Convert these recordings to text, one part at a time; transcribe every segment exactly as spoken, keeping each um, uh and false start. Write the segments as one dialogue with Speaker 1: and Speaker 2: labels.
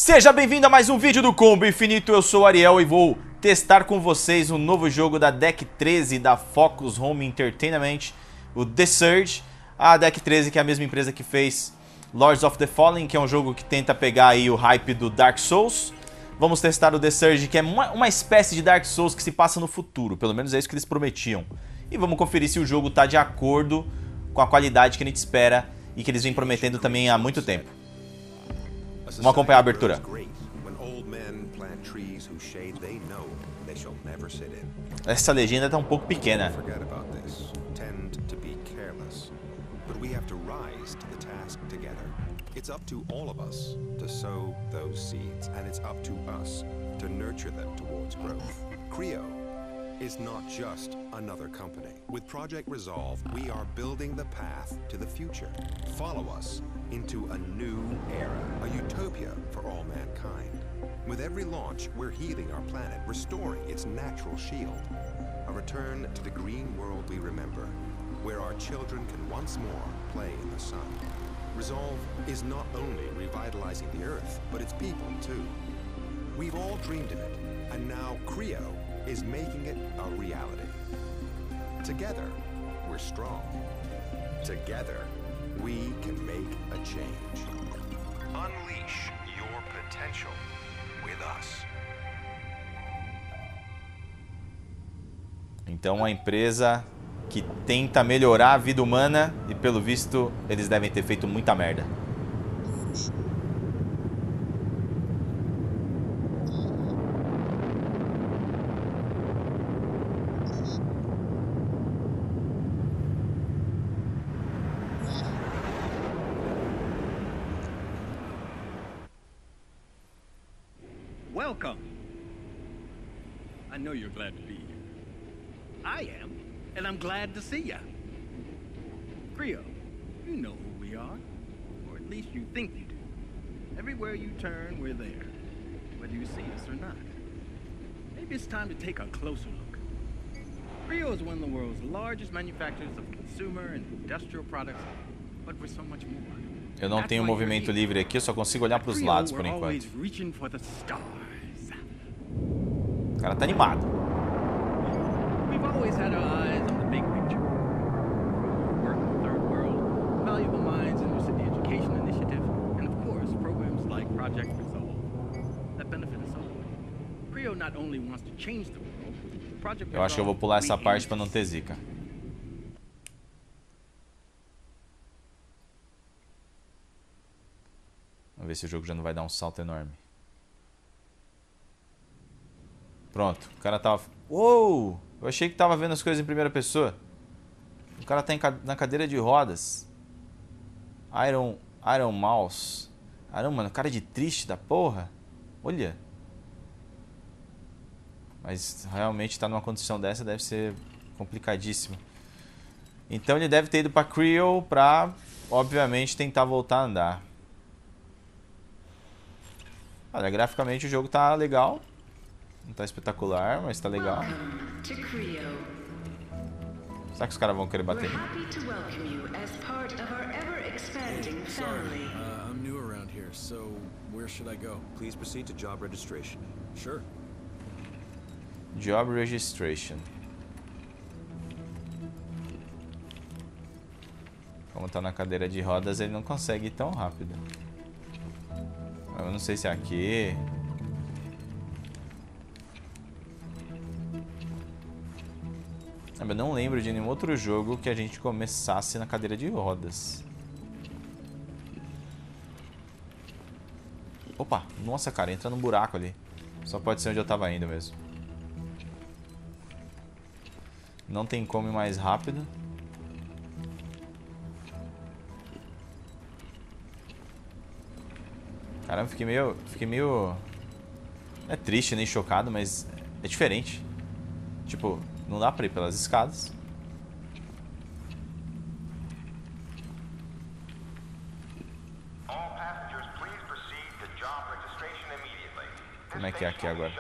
Speaker 1: Seja bem-vindo a mais um vídeo do Combo Infinito, eu sou o Ariel e vou testar com vocês um novo jogo da Deck treze da Focus Home Entertainment, o The Surge. A Deck treze que é a mesma empresa que fez Lords of the Fallen, que é um jogo que tenta pegar aí o hype do Dark Souls. Vamos testar o The Surge, que é uma, uma espécie de Dark Souls que se passa no futuro, pelo menos é isso que eles prometiam. E vamos conferir se o jogo está de acordo com a qualidade que a gente espera e que eles vêm prometendo também há muito tempo. Vamos acompanhar a abertura. Essa legenda está um pouco pequena.
Speaker 2: It's up to all of us to sow those seeds, and it's up to us to nurture them towards growth. Creo is not just another company. With Project Resolve, we are building the path to the future. Follow us into a new era, a utopia for all mankind. With every launch, we're healing our planet, restoring its natural shield. A return to the green world we remember, where our children can once more play in the sun. Resolve is not only revitalizing the Earth, but its people too. We've all dreamed of it, and now Creo is making it a reality. Together, we're strong. Together, we can make a change. Unleash your potential with us.
Speaker 1: Então a empresa que tenta melhorar a vida humana e, pelo visto, eles devem ter feito muita merda.
Speaker 3: Welcome. I know you're glad to be here. I am. And I'm glad to see ya. Creo, you know who we are. Or at least you think you do. Everywhere you turn, we're there. Whether you see us or not. Maybe it's time to take a closer look. Creo is one of the world's largest manufacturers of consumer and industrial products, but we're so much more.
Speaker 1: Eu não tenho movimento livre aqui, eu só consigo olhar para os lados por enquanto. O cara tá animado.
Speaker 3: We've always had our eyes on the big picture. Work in the third world, valuable minds in the city education initiative, and of course, programs like Project Resolve that benefit us all. Creo not only wants to change the world, Project
Speaker 1: Eu acho que eu vou pular essa parte para não ter zica. Vamos ver se o jogo já não vai dar um salto enorme. Pronto, o cara tava... Uou! Eu achei que tava vendo as coisas em primeira pessoa. O cara tá em ca... na cadeira de rodas. Iron... Iron Mouse. Caramba, mano, cara de triste da porra. Olha. Mas realmente tá numa condição dessa, deve ser complicadíssimo. Então ele deve ter ido pra Creo pra, obviamente, tentar voltar a andar. Olha, graficamente o jogo tá legal. Não tá espetacular, mas tá legal. Será que os caras vão querer bater?
Speaker 4: Sorry, uh, I'm new around here, so where should I go?
Speaker 2: Please proceed to job registration.
Speaker 4: Sure.
Speaker 1: Job registration. Como tá na cadeira de rodas, ele não consegue ir tão rápido. Eu não sei se é aqui. Eu não lembro de nenhum outro jogo que a gente começasse na cadeira de rodas. Opa, nossa cara, entra num buraco ali. Só pode ser onde eu tava indo mesmo. Não tem como ir mais rápido. Caramba, fiquei meio... Fiquei meio... Não é triste nem chocado, mas é diferente. Tipo... Não dá pra ir pelas escadas. Como é que é aqui agora?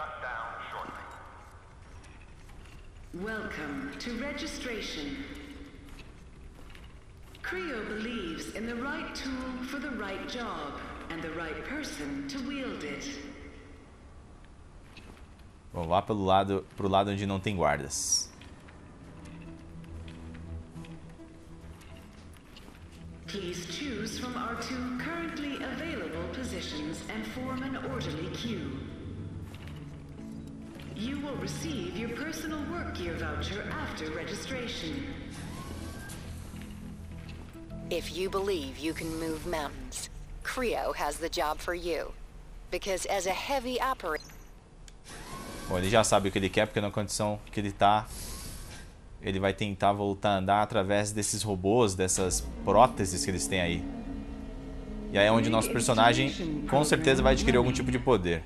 Speaker 5: Welcome to registration. Creo believes in the right tool for the right job. and the right person to wield it.
Speaker 1: Vamos lá pelo lado, pro lado onde não tem guardas.
Speaker 5: Please choose from our two currently available positions and form an orderly queue. You will receive your personal work gear voucher after registration.
Speaker 6: If you believe you can move mountains, Creo has the job for you. Because as a heavy operator...
Speaker 1: Bom, ele já sabe o que ele quer, porque na condição que ele tá, ele vai tentar voltar a andar através desses robôs, dessas próteses que eles têm aí. E aí é onde o nosso personagem com certeza vai adquirir algum tipo de poder.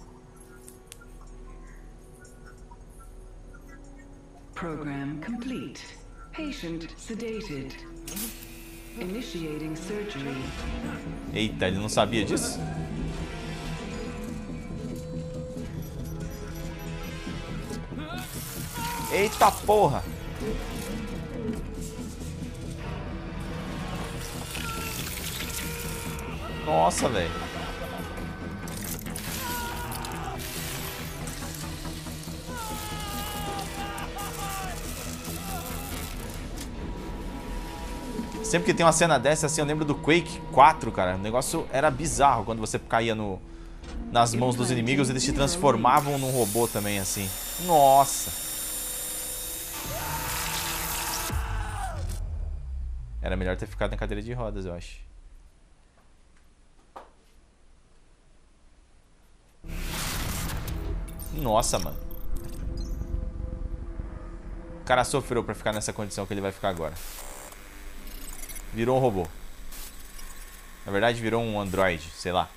Speaker 5: Program complete. Patient sedated. Initiating surgery.
Speaker 1: Eita, ele não sabia disso? Eita porra! Nossa, velho. Sempre que tem uma cena dessa, assim, eu lembro do Quake quatro, cara. O negócio era bizarro quando você caía no, nas mãos dos inimigos, eles te transformavam num robô também, assim. Nossa! Era melhor ter ficado na cadeira de rodas, eu acho. Nossa, mano. O cara sofreu pra ficar nessa condição que ele vai ficar agora. Virou um robô. Na verdade, virou um androide, sei lá.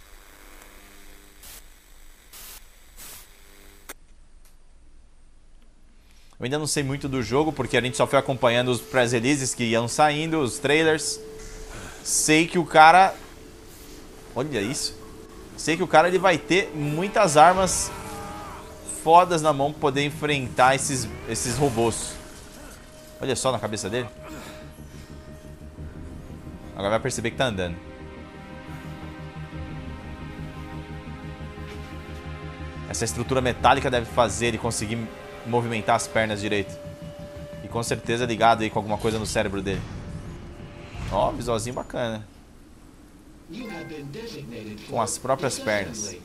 Speaker 1: Eu ainda não sei muito do jogo, porque a gente só foi acompanhando os press releases que iam saindo, os trailers. Sei que o cara... Olha isso. Sei que o cara ele vai ter muitas armas fodas na mão pra poder enfrentar esses, esses robôs. Olha só na cabeça dele. Agora vai perceber que tá andando. Essa estrutura metálica deve fazer ele conseguir movimentar as pernas direito. E com certeza ligado aí com alguma coisa no cérebro dele. Ó, visualzinho bacana. Com as próprias pernas.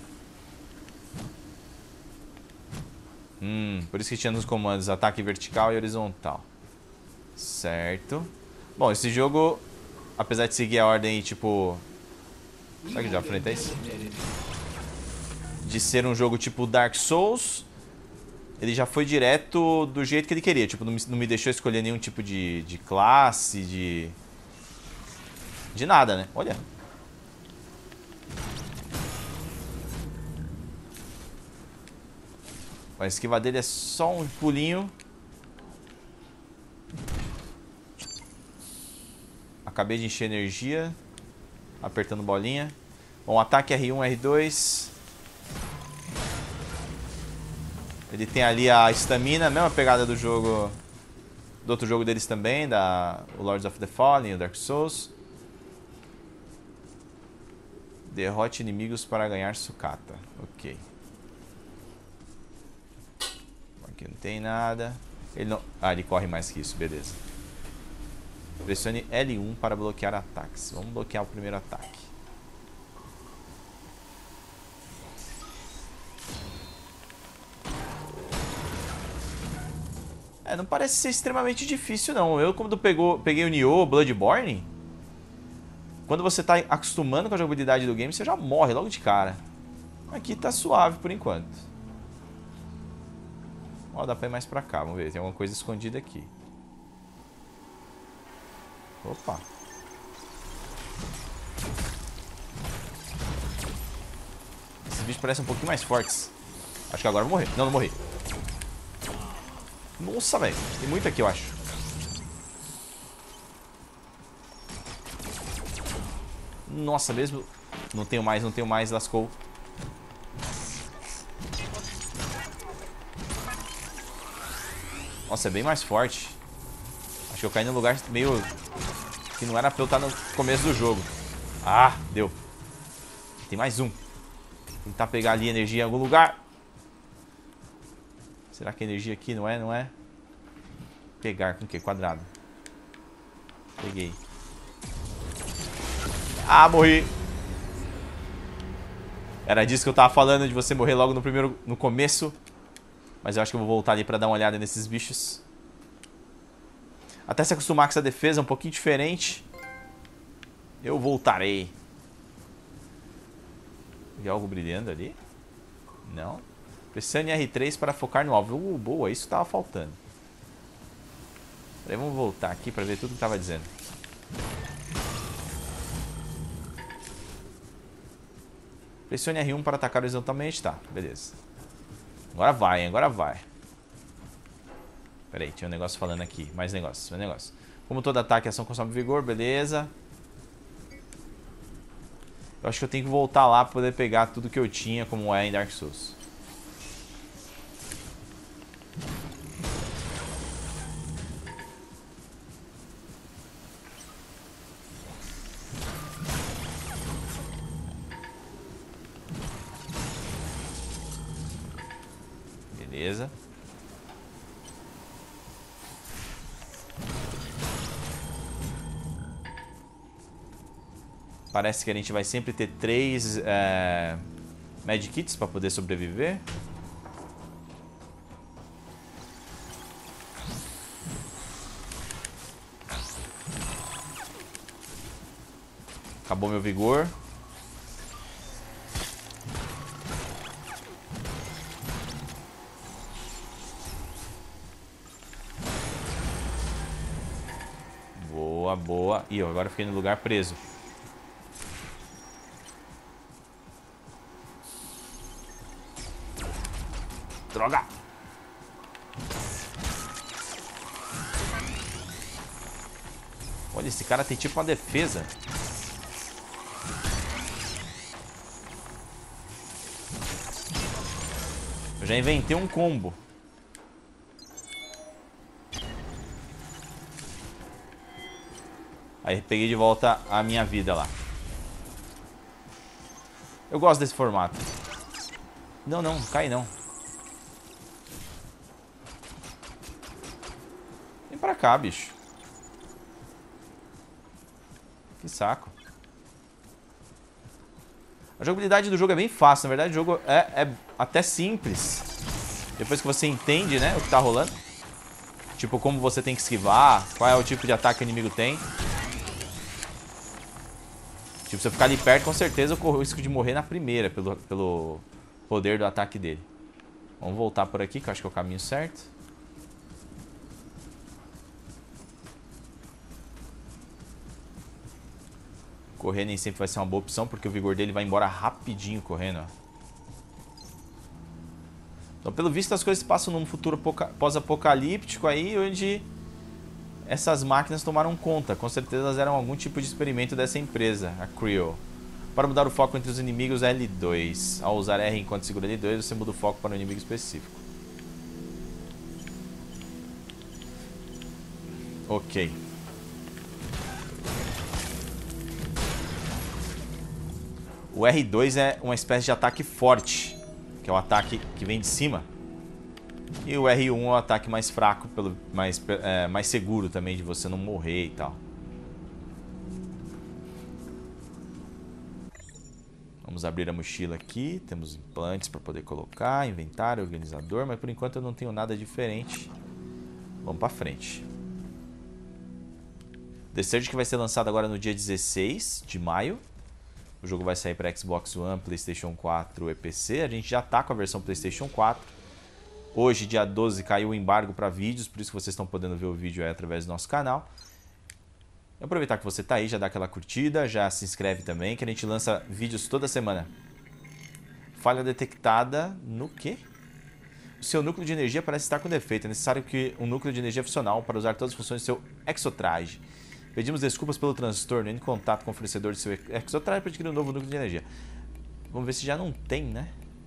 Speaker 1: Hum, por isso que tinha nos comandos ataque vertical e horizontal. Certo. Bom, esse jogo, apesar de seguir a ordem, tipo... Será que já enfrentei isso? De ser um jogo tipo Dark Souls, ele já foi direto do jeito que ele queria. Tipo, não me, não me deixou escolher nenhum tipo de, de classe, de... De nada, né? Olha. A esquiva dele é só um pulinho. Acabei de encher energia. Apertando bolinha. Bom, ataque R um, R dois. Ele tem ali a estamina, a mesma pegada do jogo... Do outro jogo deles também, da o Lords of the Fallen, o Dark Souls. Derrote inimigos para ganhar sucata. Ok. Aqui não tem nada. Ele não... Ah, ele corre mais que isso, beleza. Pressione L um para bloquear ataques. Vamos bloquear o primeiro ataque. É, não parece ser extremamente difícil, não. Eu, quando pegou, peguei o Nioh Bloodborne, quando você tá acostumando com a jogabilidade do game, você já morre logo de cara. Aqui tá suave por enquanto. Ó, dá pra ir mais pra cá, vamos ver. Tem alguma coisa escondida aqui. Opa. Esses bichos parecem um pouquinho mais fortes. Acho que agora eu vou morrer. Não, não morri. Nossa, velho. Tem muito aqui, eu acho. Nossa, mesmo... Não tenho mais, não tenho mais. Lascou. Nossa, é bem mais forte. Acho que eu caí num lugar meio... Que não era pra eu estar no começo do jogo. Ah, deu. tem mais um. Tentar pegar ali energia em algum lugar. Será que a energia aqui não é? Não é? Pegar com o que? Quadrado. Peguei. Ah, morri. Era disso que eu tava falando, de você morrer logo no primeiro, no começo. Mas eu acho que eu vou voltar ali pra dar uma olhada nesses bichos. Até se acostumar com essa defesa um pouquinho diferente, eu voltarei. Vi algo brilhando ali? Não. Pressione R três para focar no alvo. Uh, boa, isso tava faltando. Peraí, vamos voltar aqui pra ver tudo que tava dizendo. Pressione R um para atacar horizontalmente. Tá, beleza. Agora vai, hein? Agora vai. Pera aí, tinha um negócio falando aqui. Mais negócio, mais negócio. Como todo ataque, ação consome vigor, beleza. Eu acho que eu tenho que voltar lá para poder pegar tudo que eu tinha, como é em Dark Souls. Beleza. Parece que a gente vai sempre ter três é, medkits para poder sobreviver. Acabou meu vigor. Boa, boa. Ih, agora eu fiquei no lugar preso. Droga! Olha, esse cara tem tipo uma defesa. Eu já inventei um combo. Aí peguei de volta a minha vida lá. Eu gosto desse formato. Não, não, não cai não. Vem pra cá, bicho. Que saco. A jogabilidade do jogo é bem fácil. Na verdade, o jogo é, é até simples. Depois que você entende, né, o que tá rolando. Tipo, como você tem que esquivar. Qual é o tipo de ataque que o inimigo tem. Tipo, se eu ficar ali perto, com certeza eu corro o risco de morrer na primeira. Pelo, pelo poder do ataque dele. Vamos voltar por aqui, que eu acho que é o caminho certo. Correr nem sempre vai ser uma boa opção, porque o vigor dele vai embora rapidinho correndo, ó. Então, pelo visto, as coisas se passam num futuro pós-apocalíptico aí, onde essas máquinas tomaram conta. Com certeza elas eram algum tipo de experimento dessa empresa, a Creo. Para mudar o foco entre os inimigos, L dois. Ao usar R enquanto segura L dois, você muda o foco para um inimigo específico. Ok. O R dois é uma espécie de ataque forte, que é o ataque que vem de cima. E o R um é o ataque mais fraco, pelo, mais, é, mais seguro também de você não morrer e tal. Vamos abrir a mochila aqui. Temos implantes para poder colocar, inventário, organizador, mas por enquanto eu não tenho nada diferente. Vamos para frente. The Surge, que vai ser lançado agora no dia dezesseis de maio. O jogo vai sair para Xbox One, PlayStation quatro e P C. A gente já tá com a versão PlayStation quatro. Hoje, dia doze, caiu o embargo para vídeos, por isso que vocês estão podendo ver o vídeo aí através do nosso canal. Aproveitar que você tá aí, já dá aquela curtida, já se inscreve também, que a gente lança vídeos toda semana. Falha detectada no quê? O seu núcleo de energia parece estar com defeito. É necessário que um núcleo de energia funcional para usar todas as funções do seu exotraje. Pedimos desculpas pelo transtorno. Entre em contato com o fornecedor de seu exotraje para adquirir um novo núcleo de energia. Vamos ver se já não tem, né?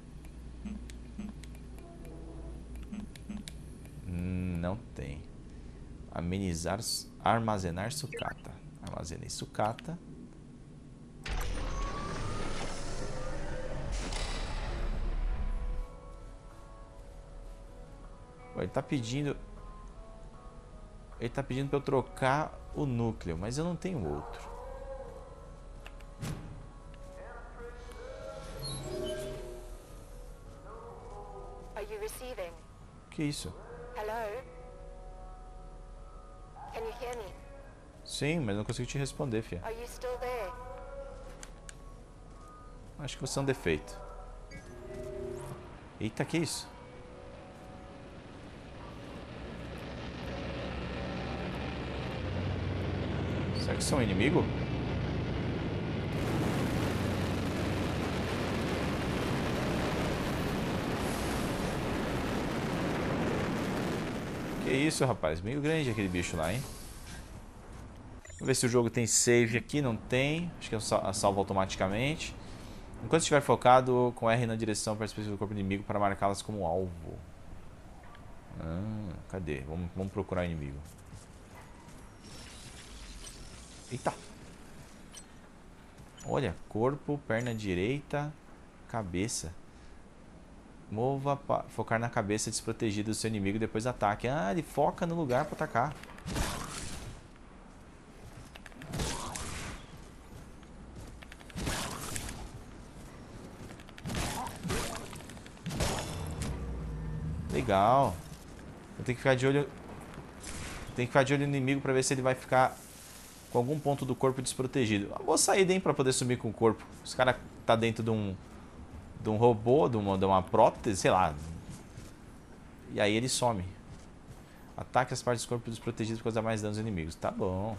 Speaker 1: Hum, não tem. Amenizar, armazenar sucata. Armazenei sucata. Ele tá pedindo... Ele tá pedindo pra eu trocar o núcleo, mas eu não tenho outro.
Speaker 6: Are you receiving?
Speaker 1: Que isso?
Speaker 6: Hello? Can you hear me?
Speaker 1: Sim, mas não consigo te responder, fia.
Speaker 6: Are you still there?
Speaker 1: Acho que você é um defeito. Eita, que isso? Será que são um inimigo? Que isso, rapaz? Meio grande aquele bicho lá, hein? Vamos ver se o jogo tem save aqui. Não tem. Acho que é salvo automaticamente. Enquanto estiver focado, com R na direção para a superfície do corpo inimigo para marcá-las como alvo. Ah, cadê? Vamos, vamos procurar o inimigo. Eita! Olha, corpo, perna direita, cabeça. Mova para focar na cabeça desprotegida do seu inimigo e depois ataque. Ah, ele foca no lugar para atacar. Legal. Eu tenho que ficar de olho. Tem que ficar de olho no inimigo para ver se ele vai ficar com algum ponto do corpo desprotegido. Uma boa saída, hein, para poder sumir com o corpo. Os caras tá dentro de um de um robô, de uma, de uma prótese, sei lá. E aí ele some. Ataque as partes do corpo desprotegidas para causar mais danos aos inimigos. Tá bom.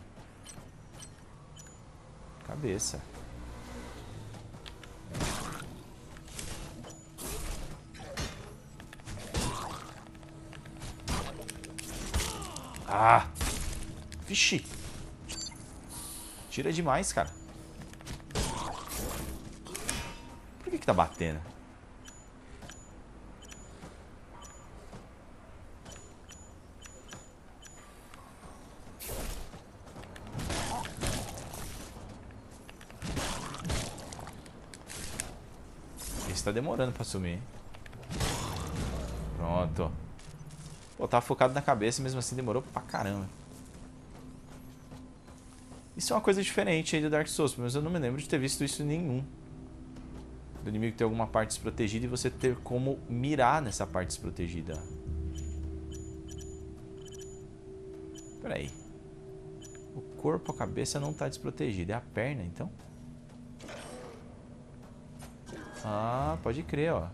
Speaker 1: Cabeça. Ah! Vixe! Tira demais, cara. Por que que tá batendo? Esse tá demorando pra sumir. Pronto. Pô, tava focado na cabeça, mesmo assim demorou pra caramba. Isso é uma coisa diferente aí do Dark Souls, mas eu não me lembro de ter visto isso em nenhum. Do inimigo ter alguma parte desprotegida e você ter como mirar nessa parte desprotegida. Pera aí. O corpo, a cabeça não tá desprotegida. É a perna, então? Ah, pode crer, ó.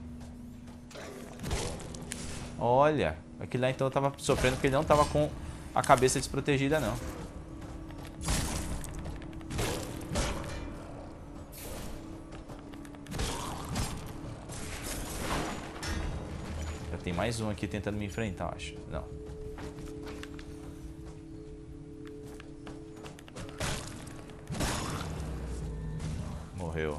Speaker 1: Olha. Aquele lá então eu tava sofrendo porque ele não tava com a cabeça desprotegida, não. Já tem mais um aqui tentando me enfrentar, eu acho. Não. Morreu.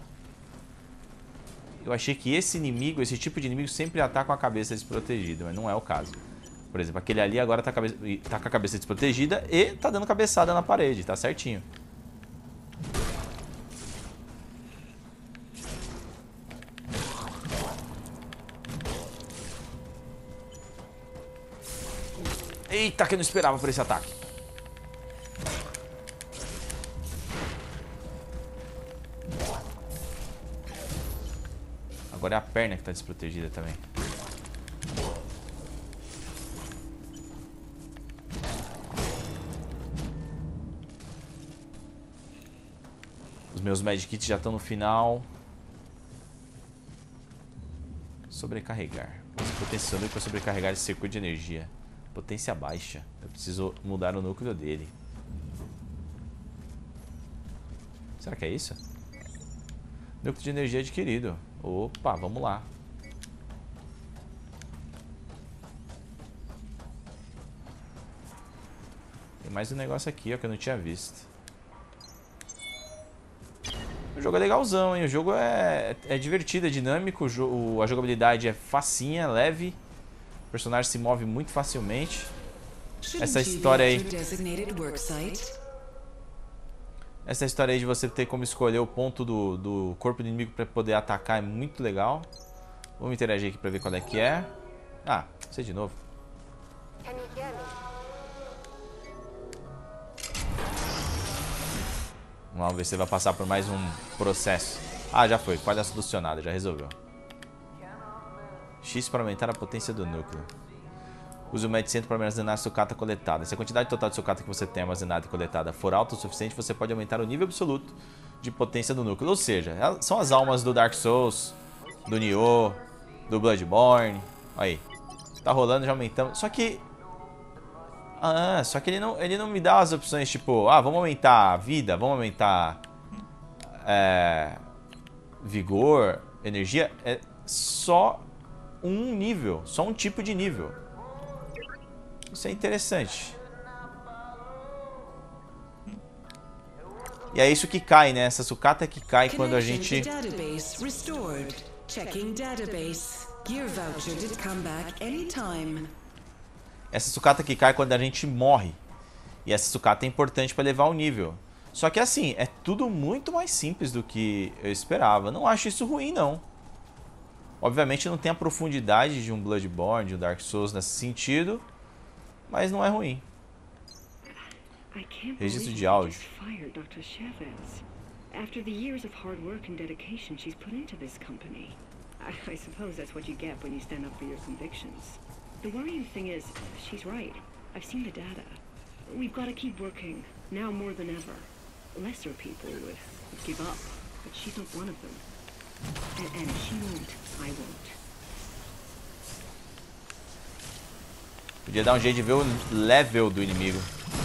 Speaker 1: Eu achei que esse inimigo, esse tipo de inimigo sempre ataca com a cabeça desprotegida, mas não é o caso. Por exemplo, aquele ali agora tá, cabe... tá com a cabeça desprotegida e tá dando cabeçada na parede, tá certinho. Eita, que eu não esperava por esse ataque. Agora é a perna que tá desprotegida também. Os meus medkits já estão no final. Sobrecarregar. Potenciando para sobrecarregar esse circuito de energia. Potência baixa. Eu preciso mudar o núcleo dele. Será que é isso? Núcleo de energia adquirido. Opa, vamos lá. Tem mais um negócio aqui, ó, que eu não tinha visto. O jogo é legalzão, hein? O jogo é, é divertido, é dinâmico. O, a jogabilidade é facinha, leve. O personagem se move muito facilmente. Essa história aí... Essa história aí de você ter como escolher o ponto do, do corpo do inimigo para poder atacar é muito legal. Vamos interagir aqui para ver qual é que é. Ah, você de novo. Vamos ver se você vai passar por mais um processo. Ah, já foi. Falha solucionada. Já resolveu. X para aumentar a potência do núcleo. Use o Med Center para armazenar a sucata coletada. Se a quantidade total de sucata que você tem armazenada e coletada for alta o suficiente, você pode aumentar o nível absoluto de potência do núcleo. Ou seja, são as almas do Dark Souls, do Nioh, do Bloodborne. Aí. Tá rolando, já aumentamos. Só que... Ah, só que ele não, ele não me dá as opções tipo... Ah, vamos aumentar a vida, vamos aumentar... É, vigor, energia. É só um nível, só um tipo de nível. Isso é interessante. E é isso que cai, né? Essa sucata que cai quando a gente... Essa sucata que cai quando a gente morre. E essa sucata é importante para elevar o nível. Só que assim, é tudo muito mais simples do que eu esperava. Não acho isso ruim, não. Obviamente não tem a profundidade de um Bloodborne, de um Dark Souls nesse sentido. Mas não é ruim. Registro de áudio.
Speaker 7: After the years of hard work and dedication she's put into this company. I, I suppose that's what you get when you stand up for your convictions. The worrying thing is, she's right. I've seen the data. We've got to keep working, now more than ever. Lesser people would, would give up, but she's not one of them. And, and if she won't, I won't.
Speaker 1: Podia dar um jeito de ver o level do inimigo.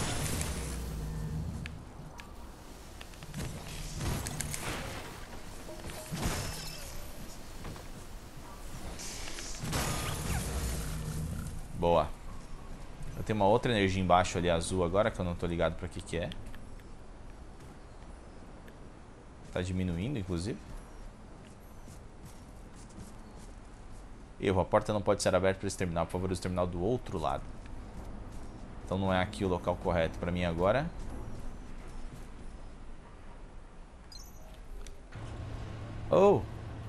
Speaker 1: Boa. Eu tenho uma outra energia embaixo ali, azul, agora que eu não tô ligado pra que que é. Tá diminuindo, inclusive. Erro, a porta não pode ser aberta para esse terminal. Por favor, use o terminal do outro lado. Então não é aqui o local correto para mim agora. Oh!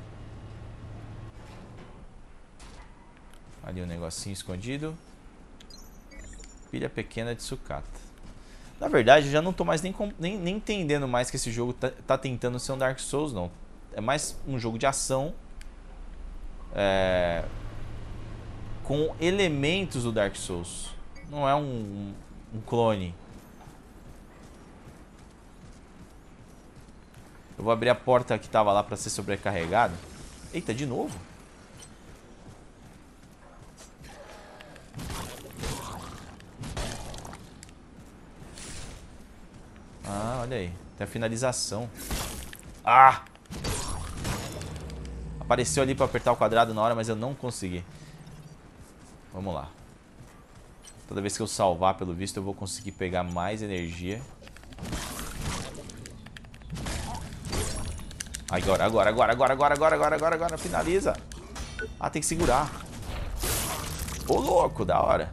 Speaker 1: Ali um negocinho escondido. Pilha pequena de sucata. Na verdade, eu já não tô mais nem, nem, nem entendendo mais que esse jogo tá, tá tentando ser um Dark Souls, não. É mais um jogo de ação. É, com elementos do Dark Souls. Não é um, um, um clone. Eu vou abrir a porta que estava lá para ser sobrecarregada. Eita, de novo? Ah, olha aí. Tem a finalização. Ah! Apareceu ali para apertar o quadrado na hora, mas eu não consegui. Vamos lá. Toda vez que eu salvar, pelo visto, eu vou conseguir pegar mais energia. Agora, agora, agora, agora, agora, agora, agora, agora, agora, finaliza. Ah, tem que segurar. Ô, louco, da hora.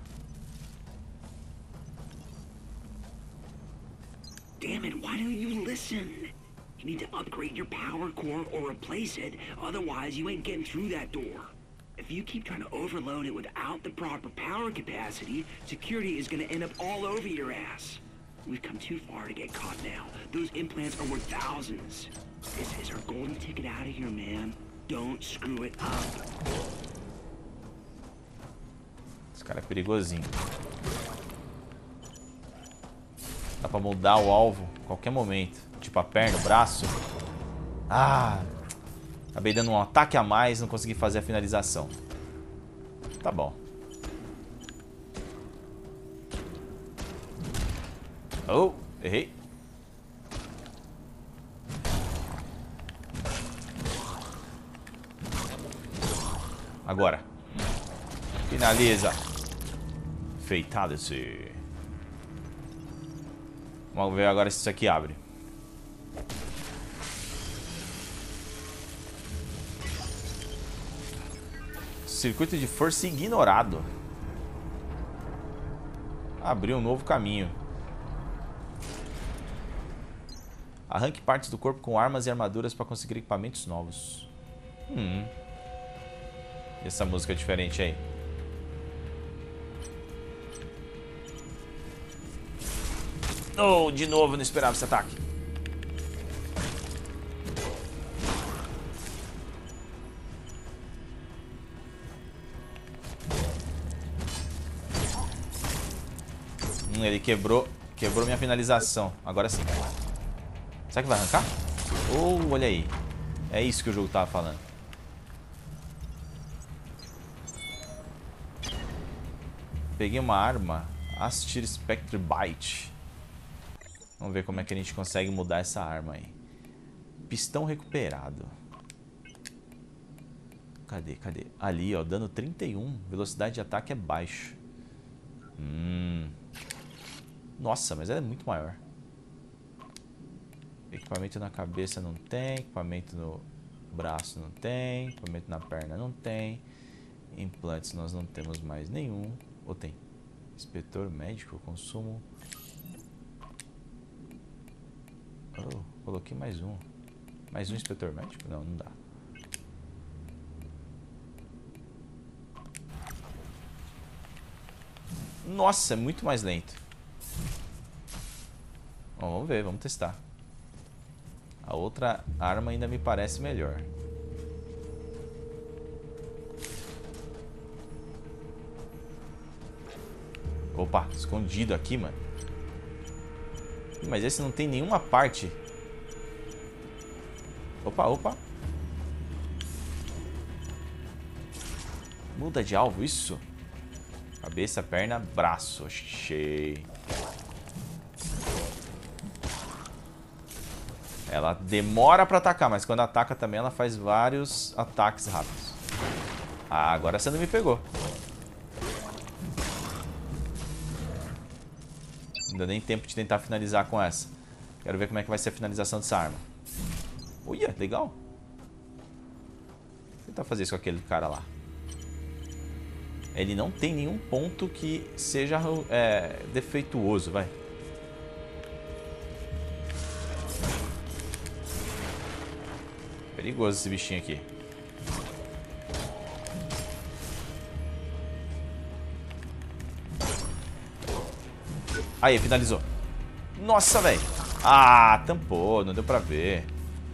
Speaker 8: Damn it, why don't you listen? You need to upgrade your power core or replace it, otherwise you ain't getting through that door. If you keep trying to overload it without the proper power capacity, security is gonna end up all over your ass. We've come too far to get caught now. Those implants are worth thousands. This is our golden ticket out of here, man. Don't screw it up.
Speaker 1: Esse cara é perigosinho. Dá pra mudar o alvo a qualquer momento. Tipo a perna, o braço. Ah! Acabei dando um ataque a mais, não consegui fazer a finalização. Tá bom. Oh, errei. Agora. Finaliza. Fatality. Vamos ver agora se isso aqui abre. Circuito de força ignorado. Abriu um novo caminho. Arranque partes do corpo com armas e armaduras para conseguir equipamentos novos. Hum. E essa música diferente aí. Oh, de novo, não esperava esse ataque. Hum, ele quebrou, quebrou minha finalização. Agora sim. Será que vai arrancar? Oh, olha aí. É isso que o jogo tava falando. Peguei uma arma. Astir Spectre Bite. Vamos ver como é que a gente consegue mudar essa arma aí. Pistão recuperado. Cadê, cadê? Ali, ó, dano trinta e um. Velocidade de ataque é baixo. Hum. Nossa, mas ela é muito maior. Equipamento na cabeça não tem. Equipamento no braço não tem. Equipamento na perna não tem. Implantes nós não temos mais nenhum. Ou tem? Inspetor médico, consumo. Oh, coloquei mais um. Mais um inspetor médico? Não, não dá. Nossa, é muito mais lento. Bom, vamos ver, vamos testar. A outra arma ainda me parece melhor. Opa, escondido aqui, mano. Mas esse não tem nenhuma parte. Opa, opa. Muda de alvo, isso? Cabeça, perna, braço. Achei. Ela demora pra atacar, mas quando ataca também ela faz vários ataques rápidos. Ah, agora você não me pegou. Não deu nem tempo de tentar finalizar com essa. Quero ver como é que vai ser a finalização dessa arma. Uia, legal. Vou tentar fazer isso com aquele cara lá. Ele não tem nenhum ponto que seja é, defeituoso, vai. Perigoso esse bichinho aqui. Aí, finalizou. Nossa, velho. Ah, tampou, não deu pra ver.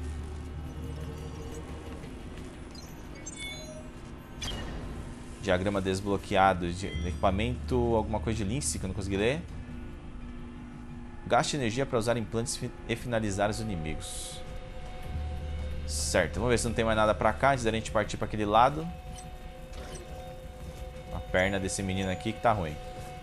Speaker 1: Diagrama desbloqueado de equipamento, alguma coisa de lince que eu não consegui ler. Gaste energia para usar implantes e finalizar os inimigos. Certo, vamos ver se não tem mais nada pra cá antes da gente partir pra aquele lado. A perna desse menino aqui que tá ruim.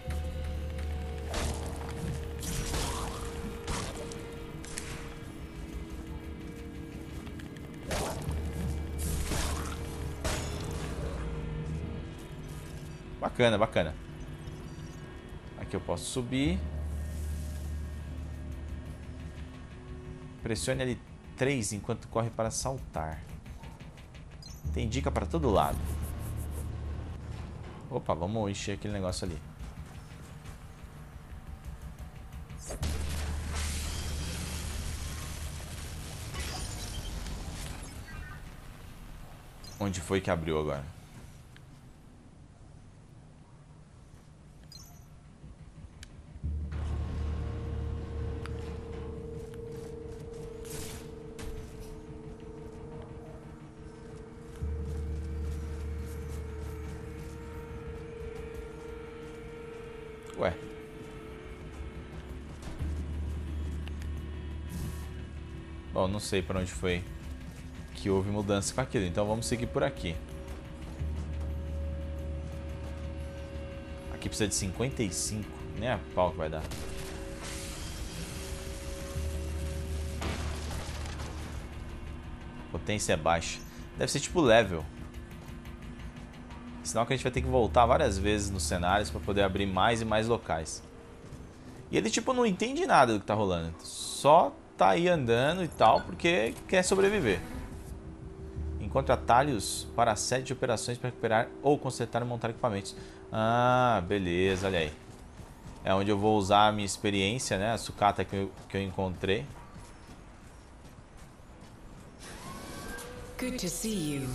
Speaker 1: Bacana, bacana. Aqui eu posso subir. Pressione L três enquanto corre para saltar. Tem dica para todo lado. Opa, vamos encher aquele negócio ali. Onde foi que abriu agora? Ué. Bom, não sei para onde foi que houve mudança com aquilo. Então vamos seguir por aqui. Aqui precisa de cinquenta e cinco. Nem a pau que vai dar. Potência é baixa. Deve ser tipo level. Senão que a gente vai ter que voltar várias vezes nos cenários para poder abrir mais e mais locais. E ele tipo não entende nada do que tá rolando. Só tá aí andando e tal porque quer sobreviver. Encontre atalhos para sete operações para recuperar ou consertar e montar equipamentos. Ah, beleza, olha aí. É onde eu vou usar a minha experiência, né? A sucata que eu, que eu encontrei.
Speaker 5: Good to see you.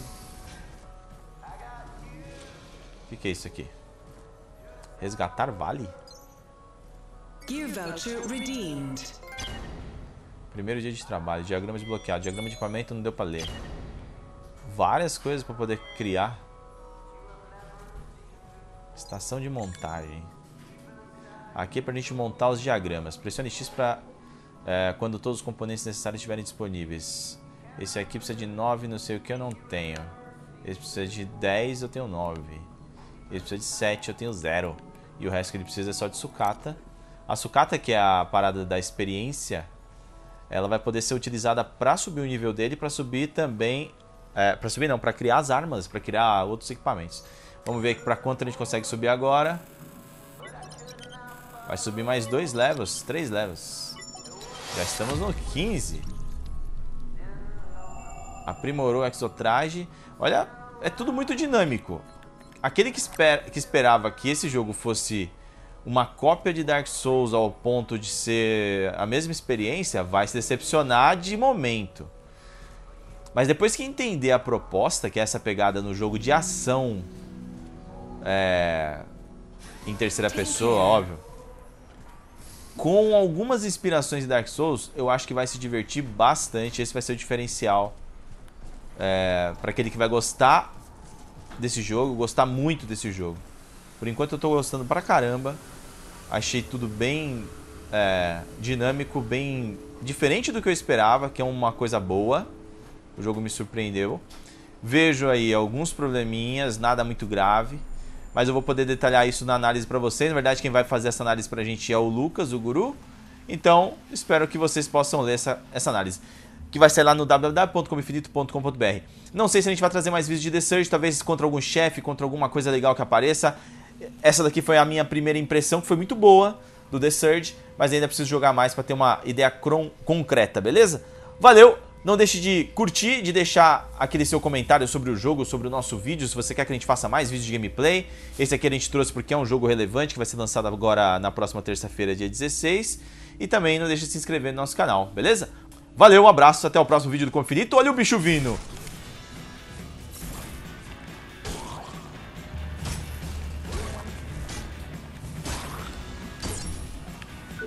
Speaker 1: O que, que é isso aqui? Resgatar vale?
Speaker 5: Gear voucher redeemed.
Speaker 1: Primeiro dia de trabalho, diagrama desbloqueado, diagrama de equipamento não deu pra ler. Várias coisas pra poder criar. Estação de montagem. Aqui é pra gente montar os diagramas. Pressione X pra é, quando todos os componentes necessários estiverem disponíveis. Esse aqui precisa de nove, não sei o que, eu não tenho. Esse precisa de dez, eu tenho nove. Esse precisa de sete, eu tenho zero. E o resto que ele precisa é só de sucata. A sucata, que é a parada da experiência, ela vai poder ser utilizada para subir o nível dele, para subir também, é, para subir não, para criar as armas, para criar outros equipamentos. Vamos ver para quanto a gente consegue subir agora. Vai subir mais dois levels, três levels. Já estamos no quinze. Aprimorou o exotraje. Olha, é tudo muito dinâmico. Aquele que, esper que esperava que esse jogo fosse uma cópia de Dark Souls ao ponto de ser a mesma experiência, vai se decepcionar de momento. Mas depois que entender a proposta, que é essa pegada no jogo de ação é, em terceira pessoa, óbvio, com algumas inspirações de Dark Souls, eu acho que vai se divertir bastante. Esse vai ser o diferencial é, para aquele que vai gostar desse jogo, gostar muito desse jogo. Por enquanto eu tô gostando pra caramba. Achei tudo bem é, dinâmico, bem diferente do que eu esperava, que é uma coisa boa. O jogo me surpreendeu. Vejo aí alguns probleminhas, nada muito grave, mas eu vou poder detalhar isso na análise pra vocês. Na verdade, quem vai fazer essa análise pra gente é o Lucas, o Guru. Então, espero que vocês possam ler essa, essa análise, que vai ser lá no w w w ponto combo infinito ponto com ponto b r. Não sei se a gente vai trazer mais vídeos de The Surge, talvez contra algum chefe, contra alguma coisa legal que apareça. Essa daqui foi a minha primeira impressão, que foi muito boa do The Surge, mas ainda preciso jogar mais para ter uma ideia concreta, beleza? Valeu! Não deixe de curtir, de deixar aquele seu comentário sobre o jogo, sobre o nosso vídeo, se você quer que a gente faça mais vídeos de gameplay. Esse aqui a gente trouxe porque é um jogo relevante, que vai ser lançado agora na próxima terça-feira, dia dezesseis. E também não deixe de se inscrever no nosso canal, beleza? Valeu, um abraço, até o próximo vídeo do Combo Infinito. Olha o bicho vindo!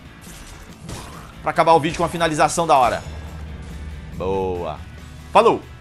Speaker 1: Pra acabar o vídeo com uma finalização da hora. Boa. Falou!